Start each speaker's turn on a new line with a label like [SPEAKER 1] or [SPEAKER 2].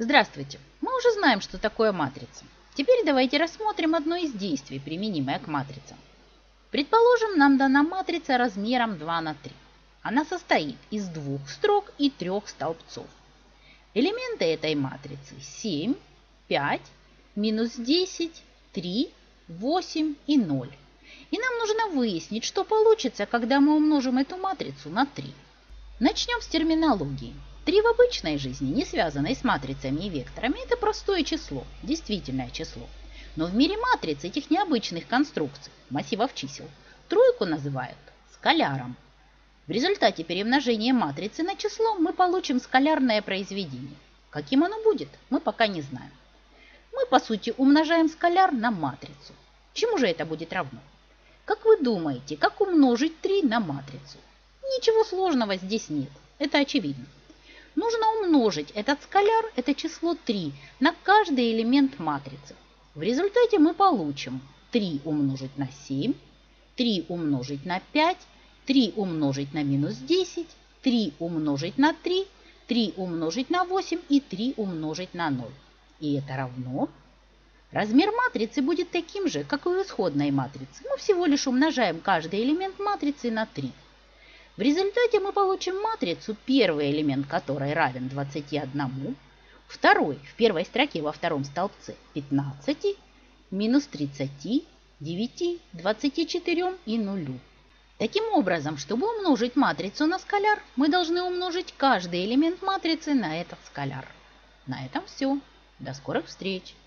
[SPEAKER 1] Здравствуйте! Мы уже знаем, что такое матрица. Теперь давайте рассмотрим одно из действий, применимое к матрицам. Предположим, нам дана матрица размером 2 на 3. Она состоит из 2 строк и 3 столбцов. Элементы этой матрицы 7, 5, минус 10, 3, 8 и 0. И нам нужно выяснить, что получится, когда мы умножим эту матрицу на 3. Начнем с терминологии. 3 в обычной жизни, не связанной с матрицами и векторами, это простое число, действительное число. Но в мире матриц, этих необычных конструкций, массивов чисел, тройку называют скаляром. В результате перемножения матрицы на число мы получим скалярное произведение. Каким оно будет, мы пока не знаем. Мы, по сути, умножаем скаляр на матрицу. Чему же это будет равно? Как вы думаете, как умножить 3 на матрицу? Ничего сложного здесь нет, это очевидно. Нужно умножить этот скаляр, это число 3, на каждый элемент матрицы. В результате мы получим 3 умножить на 7, 3 умножить на 5, 3 умножить на минус 10, 3 умножить на 3, 3 умножить на 8 и 3 умножить на 0. И это равно. Размер матрицы будет таким же, как и у исходной матрицы. Мы всего лишь умножаем каждый элемент матрицы на 3. В результате мы получим матрицу, первый элемент которой равен 21, второй в первой строке во втором столбце 15, минус 30, 9, 24 и 0. Таким образом, чтобы умножить матрицу на скаляр, мы должны умножить каждый элемент матрицы на этот скаляр. На этом все. До скорых встреч!